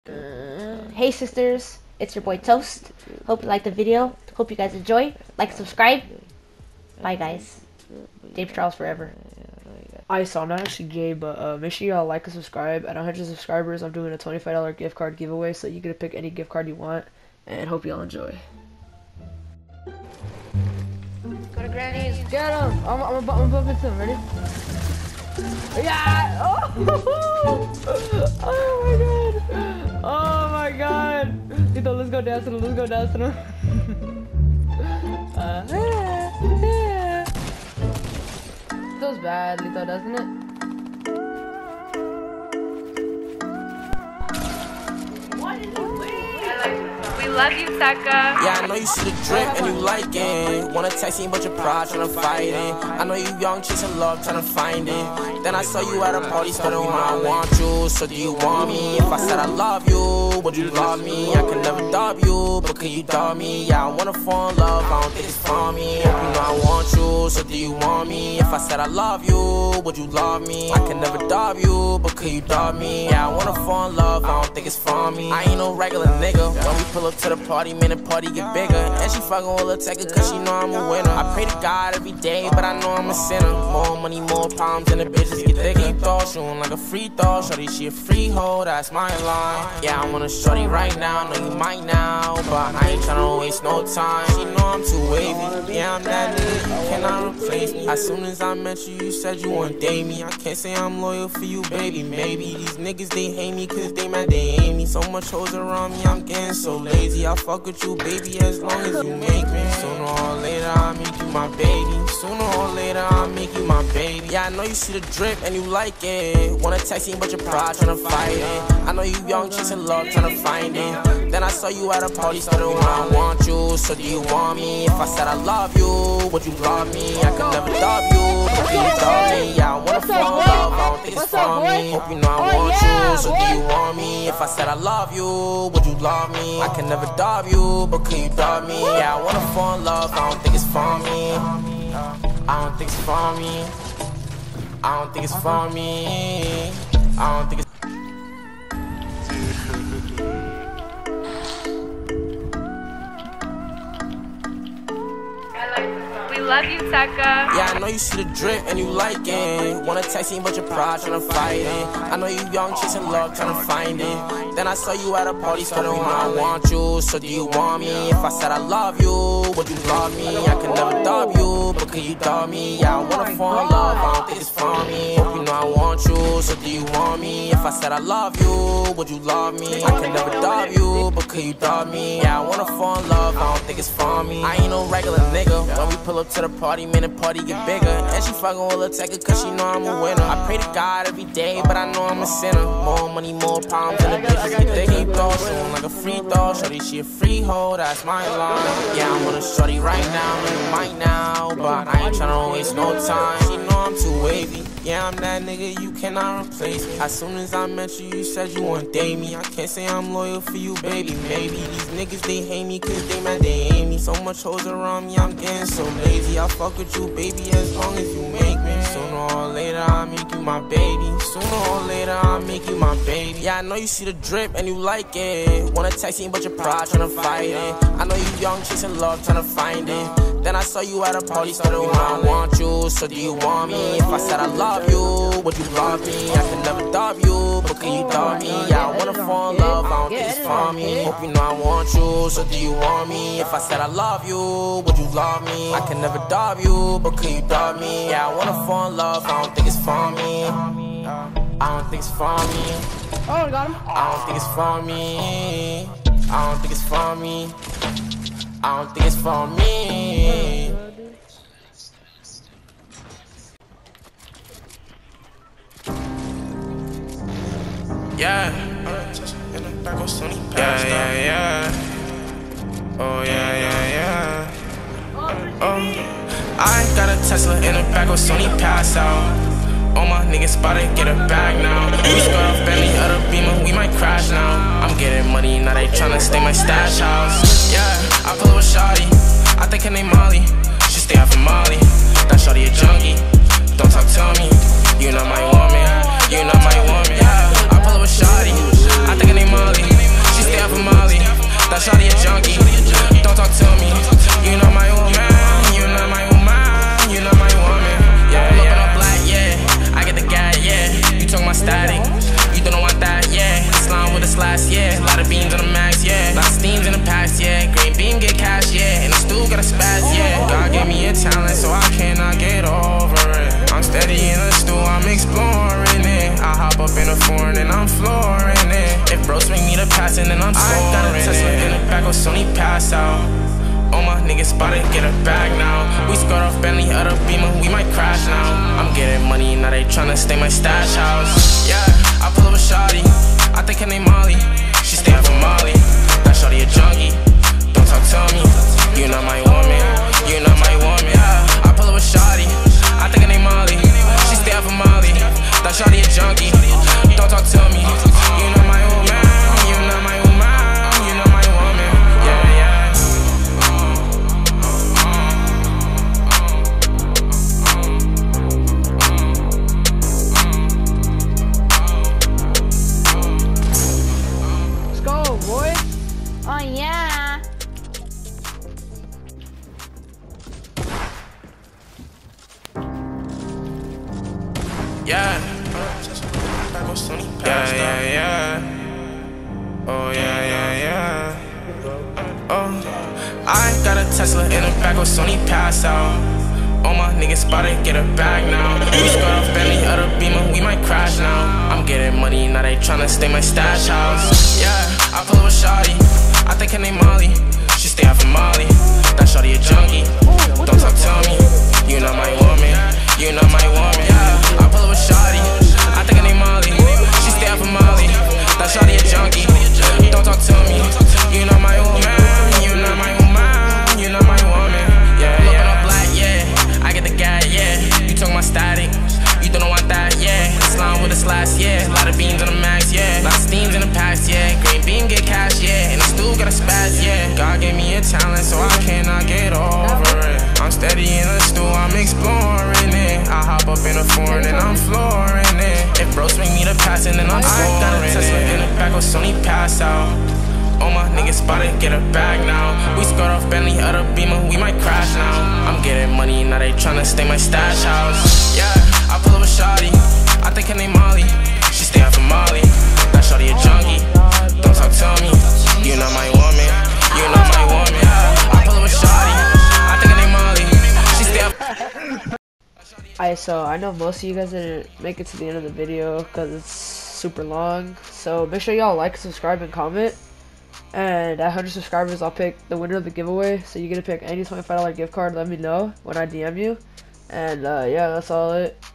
Hey sisters, it's your boy Toast. Hope you liked the video. Hope you guys enjoy. Like and subscribe. Bye guys. James Charles forever. So I'm not actually gay, but make sure y'all like and subscribe. At 100 subscribers, I'm doing a $25 gift card giveaway, so you get to pick any gift card you want, and hope y'all enjoy. Go to Granny's. Get him. I'm bump into him. Ready? Yeah. Oh. Oh my god. Lito, let's go dance to him. Let's go dance to him. Feels bad, Lito, doesn't it? We love you, Saka. Yeah, I know you see the drip and you like it. Wanna text me, but your pride tryna fight it. I know you young, chasing love, tryna find it. Then I saw you at a party, so you know I want you. So do you want me? If I said I love you, would you love me? I can never dub you, but can you dub me? Yeah, I wanna fall in love, I don't think it's for me. Hope you know I want you, so do you want me? If I said I love you, would you love me? I can never dub you, but can you dub me? Yeah, I wanna fall in love, I don't think it's for me. I ain't no regular nigga. When we pull up to the party, man, the party get bigger. And she fucking with a Tekker cause she know I'm a winner. I pray to God every day, but I know I'm a sinner. More money, more problems, and the bitches get thicker. Keep throw, shooting like a free throw. Shorty, she a freehold, that's my line. Yeah, I want a shorty right now, know you might now, but I ain't tryna waste no time. She know I'm too wavy, yeah, I'm that nigga, you cannot replace me. As soon as I met you, you said you wouldn't date me. I can't say I'm loyal for you, baby, maybe. These niggas, they hate me cause they mad they hate me. So much hoes around me, I'm getting so lazy. I'll fuck with you, baby, as long as you make me. Sooner or later, I'll make you my baby. Sooner or later, I'll make you my baby. Yeah, I know you see the drip and you like it. Wanna text me, but your pride tryna fight it. I know you young, chasing love, tryna find it. Then I saw you at a party, so you know I want you. So do you want me? If I said I love you, would you love me? I could never dub you, but can you dub me? Yeah, I wanna fall in love, I don't think it's for me. Hope you know I want you, so do you want me? If I said I love you, would you love me? I can never dub you, but can you dub me? Yeah, I wanna fall in love, I don't think it's for me. I don't think it's for me. I don't think it's for me. I don't think it's We love you, Saka. Yeah, I know you see the drip and you like it. Wanna text me, but your pride tryna fight it. I know you young, chasing love, tryna find it. Then I saw you at a party, so you know I want you. So do you want me? If I said I love you, would you love me? I can never dub you, but can you dub me? Yeah, I wanna fall in love, I don't think it's for me. Hope you know I want you, so do you want me? If I said I love you, would you love me? I can never dub you, but can you dub me? Yeah, I wanna fall in love, I don't think it's for me. I ain't no regular nigga. When we pull up to the party, man, the party get bigger. And she fucking with a Tekker cause she know I'm a winner. I pray to God every day, but I know I'm a sinner. More money, more problems, and the bitches get thicker. Keep throw, shooting like a free throw. Shorty, she a freehold, that's my line. Yeah, I want a shorty right now, know you might now, but I ain't tryna waste no time. She know I'm too wavy. Yeah, I'm that nigga, you cannot replace me. As soon as I met you, you said you wouldn't date me. I can't say I'm loyal for you, baby, maybe. These niggas, they hate me cause they mad they hate me. So much hoes around me, I'm getting so lazy. I'll fuck with you, baby, as long as you make me. Sooner or later, I'll make you my baby. Sooner or later, I'll make you my baby. Yeah, I know you see the drip and you like it. Wanna text me, but your pride tryna fight it. I know you young, chasing love, tryna find it. Then I saw you at a party, so you know I want you. So do you want me? If I said I love you, would you love me? I can never dub you, but can you dub me? Yeah, I wanna fall in love, I don't think it's for me. Hope you know I want you, so do you want me? If I said I love you, would you love me? I can never dub you, but can you dub me? Yeah, I wanna fall in love, I don't think it's for me. I don't think it's for me. Oh, got him. I don't think it's for me. I don't think it's for me. I don't think it's for me. Yeah. Yeah. Oh, yeah. Oh, I got a Tesla in the back of Sony, pass out. All my niggas about to get a bag now. We squad off Bentley, other Beamer, we might crash now. I'm getting money, now they tryna stay my stash house. Yeah, I pull up with Shawty, I think her name Molly. She stay out from Molly, that Shawty a junkie. Don't talk to me, you not my woman, you not my woman. Yeah, I pull up with Shawty, I think her name Molly. last year. A lot of beans on the max, yeah. A lot of steams in the past, yeah. Green beam get cash, yeah. And the stool got a spaz, yeah. God gave me a talent, so I cannot get over it. I'm steady in the stool, I'm exploring it. I hop up in a foreign and I'm flooring it. If bros make me the passing, then I'm soaring it. I got a Tesla in the back, will Sony pass out. All my niggas spotted, get a bag now. We scored off Bentley, other Beamer, we might crash now. I'm getting money, now they tryna stay my stash house. Yeah, I pull up a shawty, I think her name Molly. She stay up for Molly, that shawty a junkie. Don't talk to me, you not my woman, you not my woman. Yeah, I pull up a shawty, I think her name Molly. She stay up for Molly, that shawty a junkie. Don't talk to me, you not my woman, you not my woman, you not my woman. Yeah, yeah. Oh yeah. Yeah. Yeah, yeah, yeah. Oh yeah, yeah, yeah. Oh, I got a Tesla in the back, will Sony pass out. All my niggas spotted, get a bag now. We scored off Bentley, other Beamer, we might crash now. I'm getting money, now they tryna stay my stash house. Yeah, I pull up a shawty, I think her name Molly. She stay out for Molly, that shawty a junkie. Don't talk to me, you not my woman, you not my woman. Yeah, I pull up a shawty, I think her name Molly. She stay out for Molly, that shawty a junkie. Don't talk to me, you not my woman, you not my woman, you not my woman. Yeah, yeah. Looking up black, yeah, I get the guy, yeah. You talking my static, you don't want that, yeah. Slime with a slash, yeah. A lot of beans on the max, yeah. A lot of steams in the past, yeah. Green beam get cash, yeah. And the stool got a spaz, yeah. God gave me a talent, so I cannot get over it. I'm steady in the stool, I'm exploring it. I hop up in a foreign and I'm flooring it. If bros make me the passing, then I'm scoring it. I got a Tesla in the back, will Sony pass out. All my niggas spotted, get a bag now. We scored off Bentley, other Beamer, we might crash now. I'm getting money, now they tryna stay my stash house. Yeah, I pull up a shawty, I think her name Molly. She stay out for Molly, that shawty a junkie. Don't talk to me, you not my woman, you not my woman. I pull up a shawty, I think her name Molly. She stay out. Alright, so I know most of you guys didn't make it to the end of the video because it's super long. So make sure y'all like, subscribe, and comment. And at 100 subscribers, I'll pick the winner of the giveaway. So you get to pick any $25 gift card. Let me know when I DM you. And yeah, that's all it.